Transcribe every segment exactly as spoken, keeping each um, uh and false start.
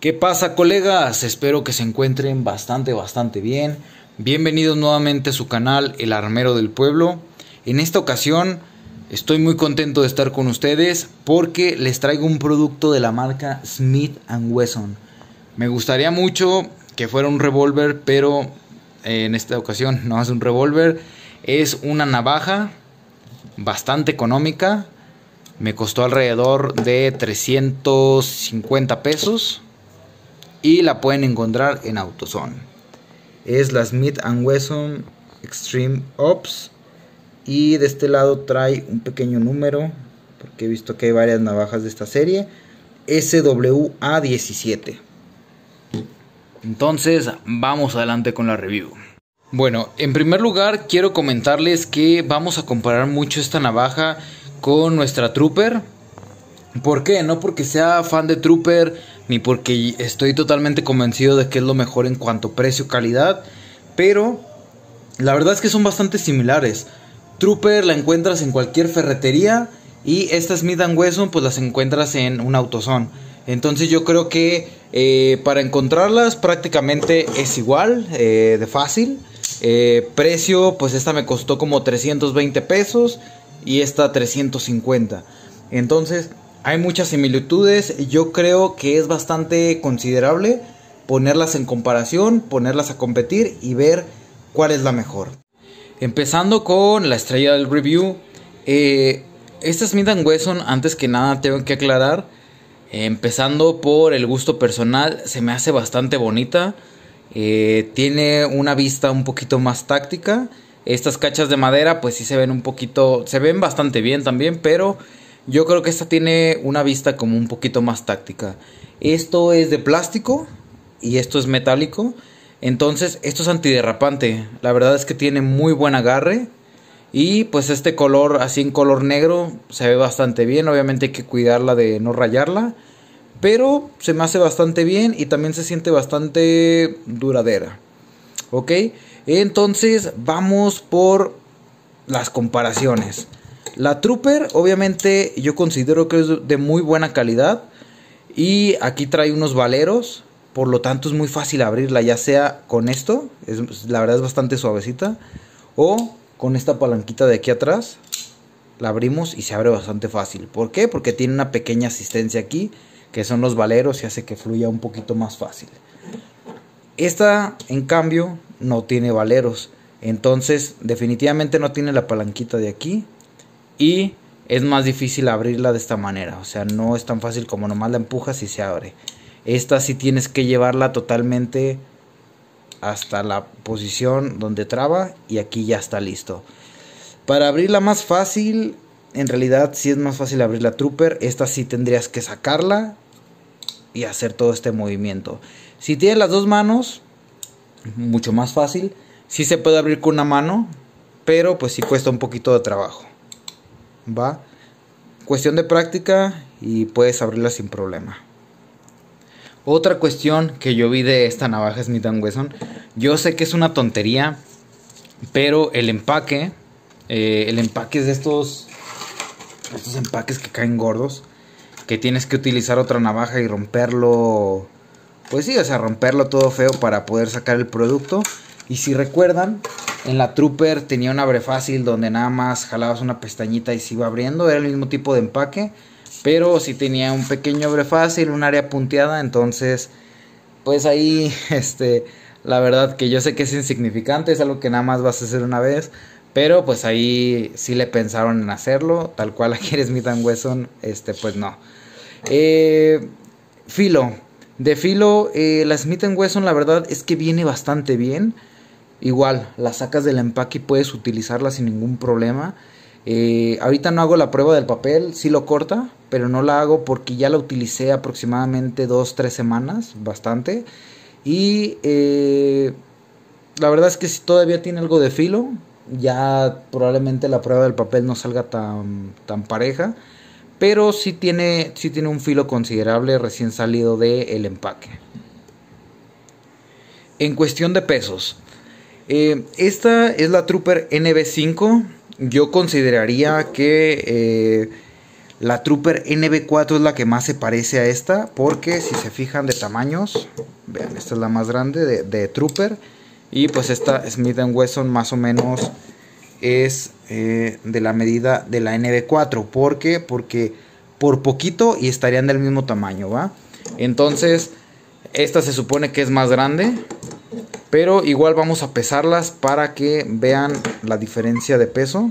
¿Qué pasa, colegas? Espero que se encuentren bastante, bastante bien. Bienvenidos nuevamente a su canal El Armero del Pueblo. En esta ocasión estoy muy contento de estar con ustedes porque les traigo un producto de la marca Smith and Wesson. Me gustaría mucho que fuera un revólver, pero en esta ocasión no es un revólver. Es una navaja bastante económica. Me costó alrededor de trescientos cincuenta pesos. Y la pueden encontrar en AutoZone. Es la Smith and Wesson Extreme Ops. Y de este lado trae un pequeño número, porque he visto que hay varias navajas de esta serie. S W A diecisiete. Entonces vamos adelante con la review. Bueno, en primer lugar quiero comentarles que vamos a comparar mucho esta navaja con nuestra Trooper. ¿Por qué? No porque sea fan de Trooper, ni porque estoy totalmente convencido de que es lo mejor en cuanto a precio-calidad, pero la verdad es que son bastante similares. Trooper la encuentras en cualquier ferretería y esta Smith and Wesson pues las encuentras en un AutoZone. Entonces yo creo que eh, para encontrarlas prácticamente es igual, eh, de fácil. Eh, precio, pues esta me costó como trescientos veinte pesos y esta trescientos cincuenta. Entonces hay muchas similitudes. Yo creo que es bastante considerable ponerlas en comparación, ponerlas a competir y ver cuál es la mejor. Empezando con la estrella del review, eh, esta Smith and Wesson, antes que nada tengo que aclarar, eh, empezando por el gusto personal, se me hace bastante bonita. Eh, tiene una vista un poquito más táctica. Estas cachas de madera pues sí se ven un poquito, se ven bastante bien también, pero yo creo que esta tiene una vista como un poquito más táctica. Esto es de plástico y esto es metálico. Entonces esto es antiderrapante. La verdad es que tiene muy buen agarre. Y pues este color, así en color negro, se ve bastante bien. Obviamente hay que cuidarla de no rayarla, pero se me hace bastante bien y también se siente bastante duradera. Ok, entonces vamos por las comparaciones. La Trooper obviamente yo considero que es de muy buena calidad. Y aquí trae unos valeros, por lo tanto es muy fácil abrirla, ya sea con esto, es, la verdad es bastante suavecita, o con esta palanquita de aquí atrás. La abrimos y se abre bastante fácil. ¿Por qué? Porque tiene una pequeña asistencia aquí, que son los valeros, y hace que fluya un poquito más fácil. Esta en cambio no tiene valeros, entonces definitivamente no tiene la palanquita de aquí. Y es más difícil abrirla de esta manera. O sea, no es tan fácil como nomás la empujas y se abre. Esta sí tienes que llevarla totalmente hasta la posición donde traba. Y aquí ya está listo. Para abrirla más fácil, en realidad sí es más fácil abrir la Trooper. Esta sí tendrías que sacarla y hacer todo este movimiento. Si tienes las dos manos, mucho más fácil. Sí se puede abrir con una mano, pero pues sí cuesta un poquito de trabajo. Va, cuestión de práctica y puedes abrirla sin problema. Otra cuestión que yo vi de esta navaja Smith and Wesson, yo sé que es una tontería, pero el empaque, eh, el empaque es de estos, estos empaques que caen gordos, que tienes que utilizar otra navaja y romperlo, pues sí, o sea, romperlo todo feo para poder sacar el producto. Y si recuerdan, en la Trooper tenía un abre fácil donde nada más jalabas una pestañita y se iba abriendo. Era el mismo tipo de empaque, pero sí tenía un pequeño abre fácil, un área punteada. Entonces, pues ahí, este, la verdad que yo sé que es insignificante, es algo que nada más vas a hacer una vez. Pero pues ahí sí le pensaron en hacerlo, tal cual aquí en Smith and Wesson, este, pues no. Eh, filo, de filo, eh, la Smith and Wesson la verdad es que viene bastante bien. Igual, la sacas del empaque y puedes utilizarla sin ningún problema. Eh, ahorita no hago la prueba del papel, sí lo corta, pero no la hago porque ya la utilicé aproximadamente dos tres semanas, bastante. Y eh, la verdad es que si todavía tiene algo de filo, ya probablemente la prueba del papel no salga tan, tan pareja. Pero sí tiene, sí tiene un filo considerable recién salido del empaque. En cuestión de pesos, Eh, esta es la Trooper N B cinco. Yo consideraría que eh, La Trooper N B cuatro es la que más se parece a esta, porque si se fijan de tamaños, vean, esta es la más grande de, de Trooper, y pues esta Smith and Wesson más o menos es eh, de la medida de la N B cuatro. ¿Por qué? Porque por poquito y estarían del mismo tamaño, ¿va? Entonces, esta se supone que es más grande, pero igual vamos a pesarlas para que vean la diferencia de peso.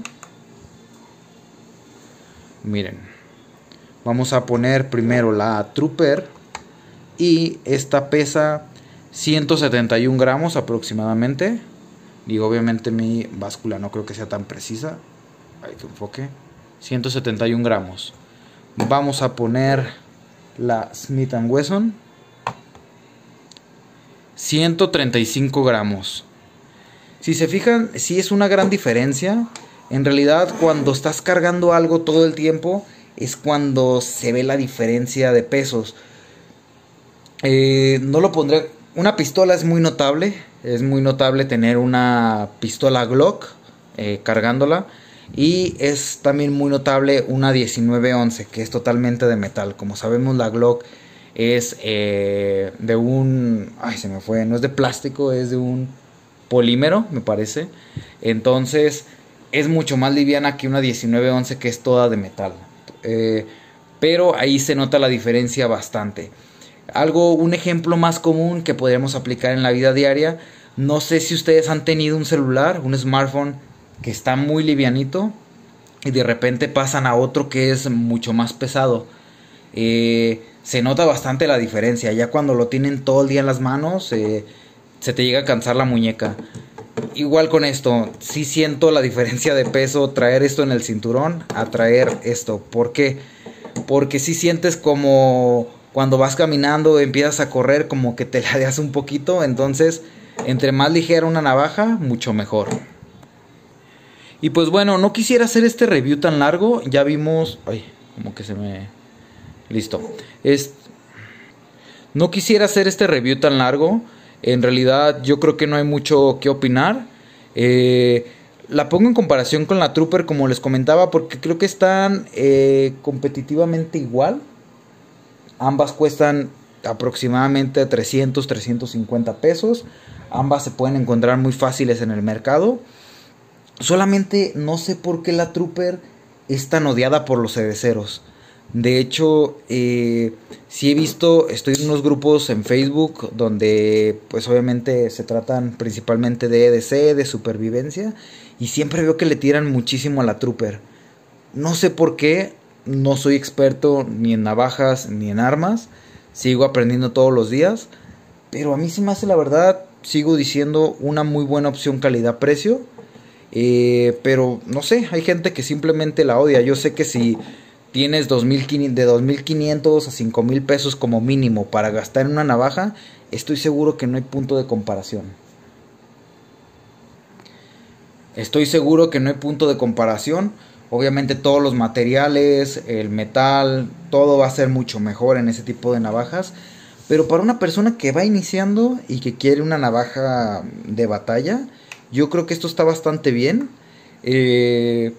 Miren, vamos a poner primero la Trooper y esta pesa ciento setenta y un gramos aproximadamente. Digo, obviamente mi báscula no creo que sea tan precisa. Hay que enfoque. ciento setenta y un gramos. Vamos a poner la Smith and Wesson. ciento treinta y cinco gramos. Si se fijan, sí es una gran diferencia. En realidad, cuando estás cargando algo todo el tiempo, es cuando se ve la diferencia de pesos. Eh, no lo pondré. Una pistola es muy notable. Es muy notable tener una pistola Glock eh, cargándola. Y es también muy notable una diecinueve once, que es totalmente de metal. Como sabemos, la Glock es eh, de un... Ay, se me fue. No es de plástico, es de un polímero, me parece. Entonces, es mucho más liviana que una diecinueve once, que es toda de metal. Eh, pero ahí se nota la diferencia bastante. Algo, un ejemplo más común que podríamos aplicar en la vida diaria. No sé si ustedes han tenido un celular, un smartphone que está muy livianito y de repente pasan a otro que es mucho más pesado. Eh, se nota bastante la diferencia. Ya cuando lo tienen todo el día en las manos, eh, se te llega a cansar la muñeca. Igual con esto, sí siento la diferencia de peso traer esto en el cinturón a traer esto. ¿Por qué? Porque sí sientes como cuando vas caminando, empiezas a correr, como que te ladeas un poquito. Entonces, entre más ligera una navaja, mucho mejor. Y pues bueno, no quisiera hacer este review tan largo. Ya vimos... Ay, como que se me... Listo. Es... No quisiera hacer este review tan largo. En realidad yo creo que no hay mucho que opinar. Eh, la pongo en comparación con la Trooper, como les comentaba, porque creo que están eh, competitivamente igual. Ambas cuestan aproximadamente trescientos, trescientos cincuenta pesos. Ambas se pueden encontrar muy fáciles en el mercado. Solamente no sé por qué la Trooper es tan odiada por los cerveceros. De hecho, eh, sí he visto, estoy en unos grupos en Facebook donde pues obviamente se tratan principalmente de E D C, de supervivencia, y siempre veo que le tiran muchísimo a la Trooper. No sé por qué, no soy experto ni en navajas ni en armas, sigo aprendiendo todos los días, pero a mí se me hace, la verdad, sigo diciendo, una muy buena opción calidad-precio. Eh, pero no sé, hay gente que simplemente la odia. Yo sé que si tienes dos mil quinientos, de dos mil quinientos a cinco mil pesos como mínimo para gastar en una navaja, estoy seguro que no hay punto de comparación. Estoy seguro que no hay punto de comparación. Obviamente todos los materiales, el metal, todo va a ser mucho mejor en ese tipo de navajas. Pero para una persona que va iniciando y que quiere una navaja de batalla, yo creo que esto está bastante bien. Eh,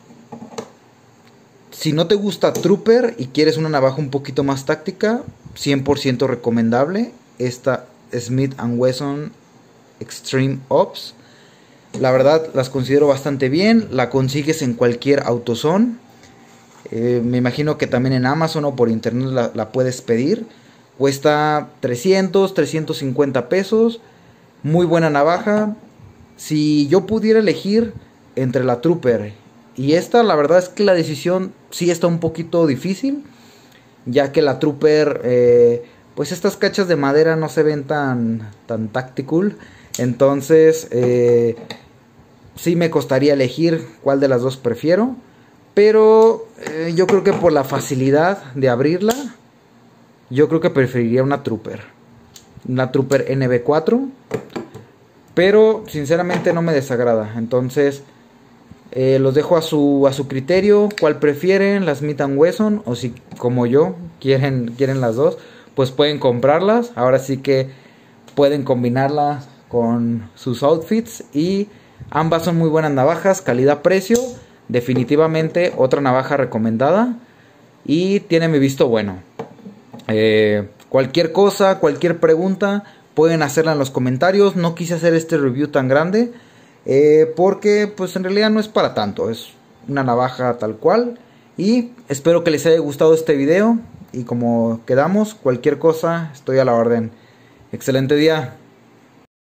si no te gusta Trooper y quieres una navaja un poquito más táctica, cien por ciento recomendable esta Smith and Wesson Extreme Ops. La verdad las considero bastante bien. La consigues en cualquier AutoZone. Eh, me imagino que también en Amazon o por internet la, la puedes pedir. Cuesta trescientos, trescientos cincuenta pesos. Muy buena navaja. Si yo pudiera elegir entre la Trooper y esta, la verdad es que la decisión sí está un poquito difícil, ya que la Trooper, eh, pues estas cachas de madera no se ven tan, tan tactical. Entonces, eh, sí me costaría elegir cuál de las dos prefiero. Pero eh, yo creo que por la facilidad de abrirla, yo creo que preferiría una Trooper. Una Trooper N B cuatro. Pero sinceramente no me desagrada. Entonces eh, los dejo a su, a su criterio. ¿Cuál prefieren? ¿La Smith and Wesson? O si como yo quieren, quieren las dos, pues pueden comprarlas. Ahora sí que pueden combinarlas con sus outfits. Y ambas son muy buenas navajas. Calidad-precio. Definitivamente otra navaja recomendada. y tiene mi visto bueno. Eh, cualquier cosa, cualquier pregunta, pueden hacerla en los comentarios. No quise hacer este review tan grande eh, porque pues en realidad no es para tanto, es una navaja tal cual. Y espero que les haya gustado este video, y como quedamos, cualquier cosa estoy a la orden. Excelente día.